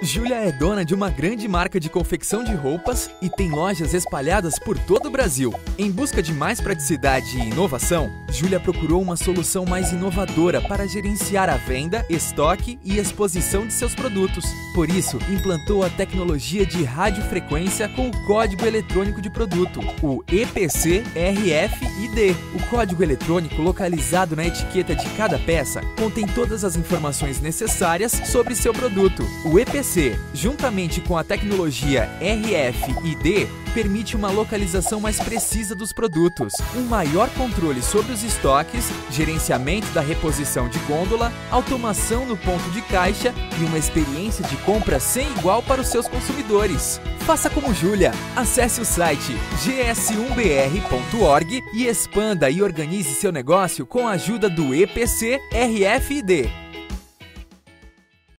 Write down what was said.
Júlia é dona de uma grande marca de confecção de roupas e tem lojas espalhadas por todo o Brasil. Em busca de mais praticidade e inovação, Júlia procurou uma solução mais inovadora para gerenciar a venda, estoque e exposição de seus produtos. Por isso, implantou a tecnologia de radiofrequência com o código eletrônico de produto, o EPC-RFID. O código eletrônico localizado na etiqueta de cada peça contém todas as informações necessárias sobre seu produto. O EPC, juntamente com a tecnologia RFID, permite uma localização mais precisa dos produtos, um maior controle sobre os estoques, gerenciamento da reposição de gôndola, automação no ponto de caixa e uma experiência de compra sem igual para os seus consumidores. Faça como Júlia. Acesse o site gs1br.org e expanda e organize seu negócio com a ajuda do EPC-RFID.